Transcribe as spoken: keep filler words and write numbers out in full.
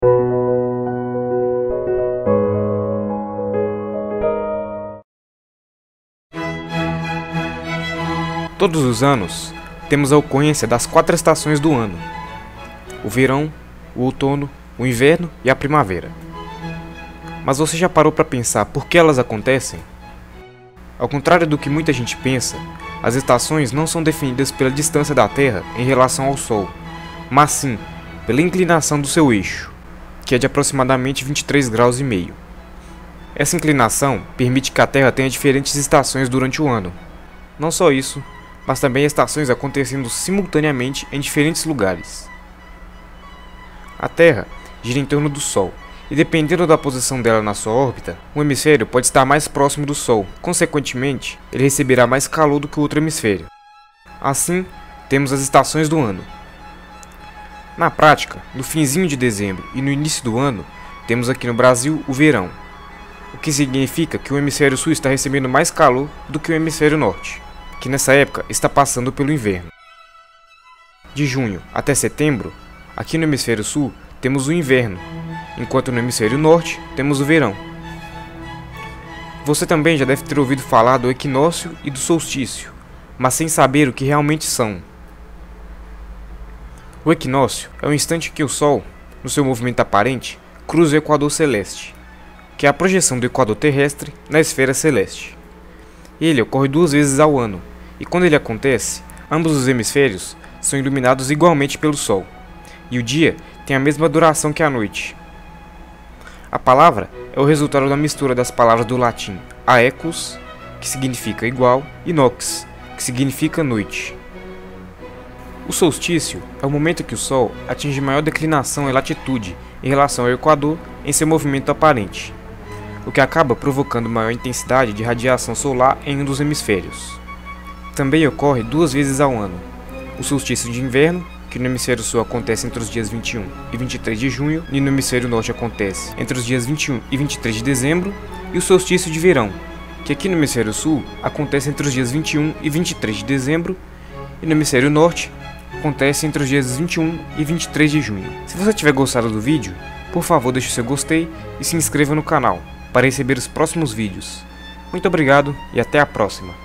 Todos os anos, temos a ocorrência das quatro estações do ano: o verão, o outono, o inverno e a primavera. Mas você já parou para pensar por que elas acontecem? Ao contrário do que muita gente pensa, as estações não são definidas pela distância da Terra em relação ao Sol, mas sim pela inclinação do seu eixo, que é de aproximadamente vinte e três graus e meio. Essa inclinação permite que a Terra tenha diferentes estações durante o ano. Não só isso, mas também estações acontecendo simultaneamente em diferentes lugares. A Terra gira em torno do Sol, e dependendo da posição dela na sua órbita, um hemisfério pode estar mais próximo do Sol, consequentemente, ele receberá mais calor do que o outro hemisfério. Assim, temos as estações do ano. Na prática, no finzinho de dezembro e no início do ano, temos aqui no Brasil o verão, o que significa que o hemisfério sul está recebendo mais calor do que o hemisfério norte, que nessa época está passando pelo inverno. De junho até setembro, aqui no hemisfério sul, temos o inverno, enquanto no hemisfério norte temos o verão. Você também já deve ter ouvido falar do equinócio e do solstício, mas sem saber o que realmente são. O equinócio é o instante que o Sol, no seu movimento aparente, cruza o equador celeste, que é a projeção do equador terrestre na esfera celeste. Ele ocorre duas vezes ao ano, e quando ele acontece, ambos os hemisférios são iluminados igualmente pelo Sol, e o dia tem a mesma duração que a noite. A palavra é o resultado da mistura das palavras do latim aequus, que significa igual, e nox, que significa noite. O solstício é o momento que o Sol atinge maior declinação em latitude em relação ao Equador em seu movimento aparente, o que acaba provocando maior intensidade de radiação solar em um dos hemisférios. Também ocorre duas vezes ao ano: o solstício de inverno, que no hemisfério sul acontece entre os dias vinte e um e vinte e três de junho, e no hemisfério norte acontece entre os dias vinte e um e vinte e três de dezembro, e o solstício de verão, que aqui no hemisfério sul acontece entre os dias vinte e um e vinte e três de dezembro, e no hemisfério norte acontece entre os dias vinte e um e vinte e três de junho. Se você tiver gostado do vídeo, por favor deixe o seu gostei e se inscreva no canal para receber os próximos vídeos. Muito obrigado e até a próxima!